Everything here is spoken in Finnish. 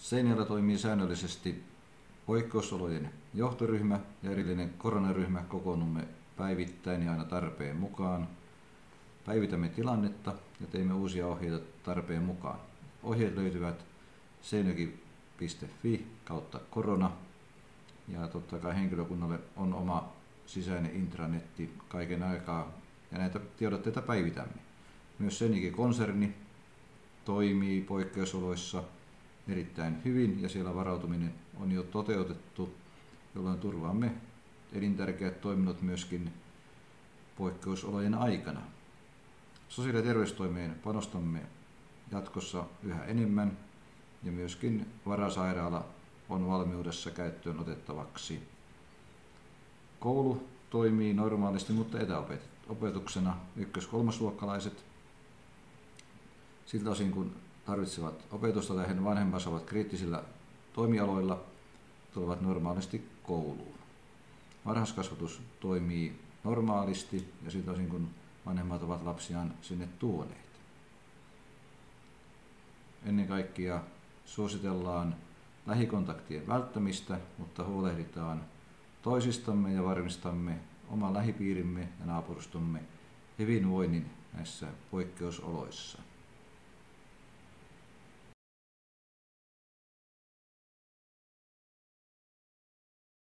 Seinäjoella toimii säännöllisesti poikkeusolojen johtoryhmä ja erillinen koronaryhmä. Kokoonnumme päivittäin ja aina tarpeen mukaan. Päivitämme tilannetta ja teemme uusia ohjeita tarpeen mukaan. Ohjeet löytyvät seinäjoki.fi/korona ja totta kai henkilökunnalle on oma sisäinen intranetti kaiken aikaa ja näitä tiedotteita päivitämme. Myös Seinäjoki-konserni toimii poikkeusoloissa erittäin hyvin ja siellä varautuminen on jo toteutettu, jolloin turvaamme elintärkeät toiminnot myöskin poikkeusolojen aikana. Sosiaali- ja terveystoimeen panostamme jatkossa yhä enemmän ja myöskin varasairaala on valmiudessa käyttöön otettavaksi. Koulu toimii normaalisti, mutta etäopetuksena 1.–3. Siltä osin kun tarvitsevat opetusta tai heidän vanhempansa ovat kriittisillä toimialoilla, tulevat normaalisti kouluun. Varhaiskasvatus toimii normaalisti ja siltä osin kun vanhemmat ovat lapsiaan sinne tuoneet. Ennen kaikkea suositellaan lähikontaktien välttämistä, mutta huolehditaan toisistamme ja varmistamme oman lähipiirimme ja naapurustomme hyvinvoinnin näissä poikkeusoloissa.